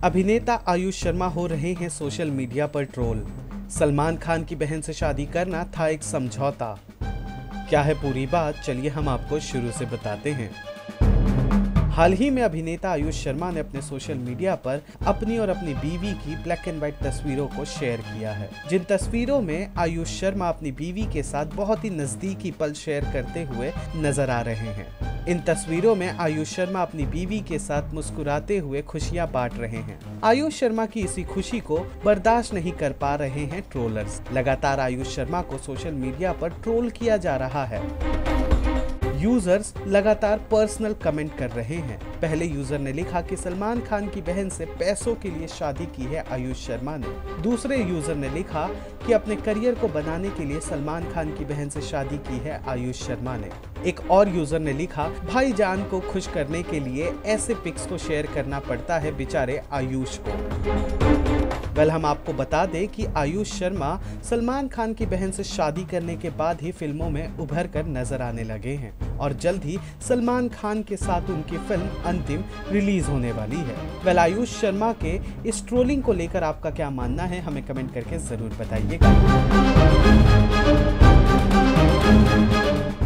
अभिनेता आयुष शर्मा हो रहे हैं सोशल मीडिया पर ट्रोल। सलमान खान की बहन से शादी करना था एक समझौता। क्या है पूरी बात, चलिए हम आपको शुरू से बताते हैं। हाल ही में अभिनेता आयुष शर्मा ने अपने सोशल मीडिया पर अपनी और अपनी बीवी की ब्लैक एंड व्हाइट तस्वीरों को शेयर किया है, जिन तस्वीरों में आयुष शर्मा अपनी बीवी के साथ बहुत ही नजदीकी पल शेयर करते हुए नजर आ रहे हैं। इन तस्वीरों में आयुष शर्मा अपनी बीवी के साथ मुस्कुराते हुए खुशियां बांट रहे हैं। आयुष शर्मा की इसी खुशी को बर्दाश्त नहीं कर पा रहे हैं ट्रोलर्स। लगातार आयुष शर्मा को सोशल मीडिया पर ट्रोल किया जा रहा है। यूजर्स लगातार पर्सनल कमेंट कर रहे हैं। पहले यूजर ने लिखा कि सलमान खान की बहन से पैसों के लिए शादी की है आयुष शर्मा ने। दूसरे यूजर ने लिखा कि अपने करियर को बनाने के लिए सलमान खान की बहन से शादी की है आयुष शर्मा ने। एक और यूजर ने लिखा, भाईजान को खुश करने के लिए ऐसे पिक्स को शेयर करना पड़ता है बेचारे आयुष को। हम आपको बता दें कि आयुष शर्मा सलमान खान की बहन से शादी करने के बाद ही फिल्मों में उभर कर नजर आने लगे हैं और जल्द ही सलमान खान के साथ उनकी फिल्म अंतिम रिलीज होने वाली है। आयुष शर्मा के इस ट्रोलिंग को लेकर आपका क्या मानना है, हमें कमेंट करके जरूर बताइएगा।